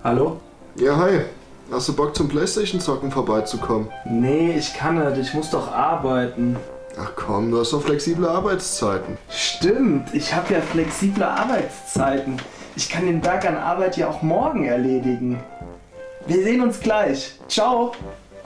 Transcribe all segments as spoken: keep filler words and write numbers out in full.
Hallo? Ja, hi. Hast du Bock zum Playstation-Zocken vorbeizukommen? Nee, ich kann nicht. Ich muss doch arbeiten. Ach komm, du hast doch flexible Arbeitszeiten. Stimmt, ich habe ja flexible Arbeitszeiten. Ich kann den Berg an Arbeit ja auch morgen erledigen. Wir sehen uns gleich. Ciao!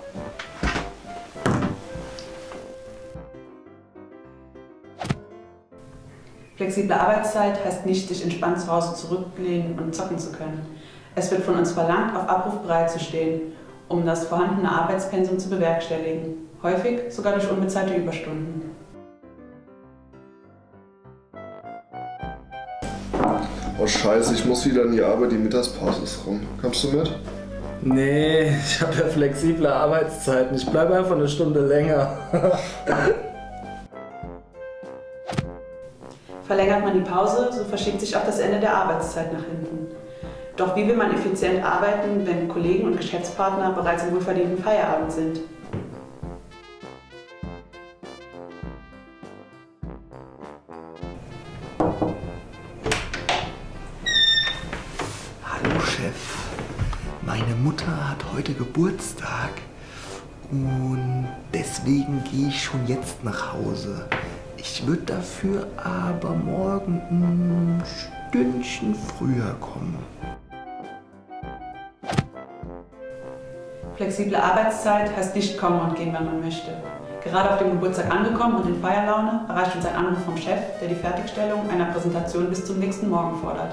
Flexible Arbeitszeit heißt nicht, sich entspannt zu Hause zurücklehnen und zocken zu können. Es wird von uns verlangt, auf Abruf bereit zu stehen, um das vorhandene Arbeitspensum zu bewerkstelligen. Häufig sogar durch unbezahlte Überstunden. Oh scheiße, ich muss wieder in die Arbeit, die Mittagspause ist rum. Kommst du mit? Nee, ich habe ja flexible Arbeitszeiten. Ich bleibe einfach eine Stunde länger. Verlängert man die Pause, so verschiebt sich auch das Ende der Arbeitszeit nach hinten. Doch wie will man effizient arbeiten, wenn Kollegen und Geschäftspartner bereits im wohlverdienten Feierabend sind? Hallo Chef, meine Mutter hat heute Geburtstag und deswegen gehe ich schon jetzt nach Hause. Ich würde dafür aber morgen ein Stündchen früher kommen. Flexible Arbeitszeit heißt nicht kommen und gehen, wann man möchte. Gerade auf dem Geburtstag angekommen und in Feierlaune erreicht uns ein Anruf vom Chef, der die Fertigstellung einer Präsentation bis zum nächsten Morgen fordert.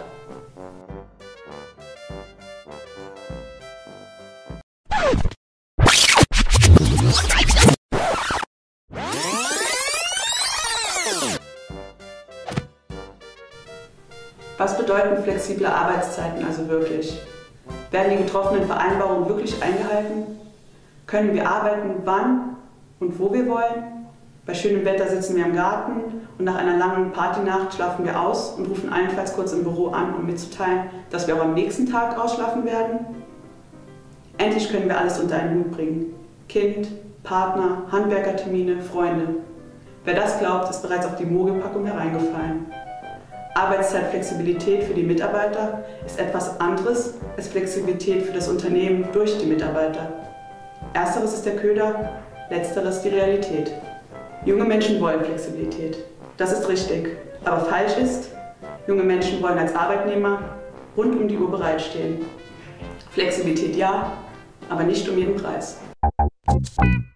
Was bedeuten flexible Arbeitszeiten also wirklich? Werden die getroffenen Vereinbarungen wirklich eingehalten? Können wir arbeiten, wann und wo wir wollen? Bei schönem Wetter sitzen wir im Garten und nach einer langen Partynacht schlafen wir aus und rufen allenfalls kurz im Büro an, um mitzuteilen, dass wir auch am nächsten Tag ausschlafen werden? Endlich können wir alles unter einen Hut bringen. Kind, Partner, Handwerkertermine, Freunde. Wer das glaubt, ist bereits auf die Mogelpackung hereingefallen. Arbeitszeitflexibilität für die Mitarbeiter ist etwas anderes als Flexibilität für das Unternehmen durch die Mitarbeiter. Ersteres ist der Köder, letzteres die Realität. Junge Menschen wollen Flexibilität. Das ist richtig. Aber falsch ist, junge Menschen wollen als Arbeitnehmer rund um die Uhr bereitstehen. Flexibilität ja, aber nicht um jeden Preis.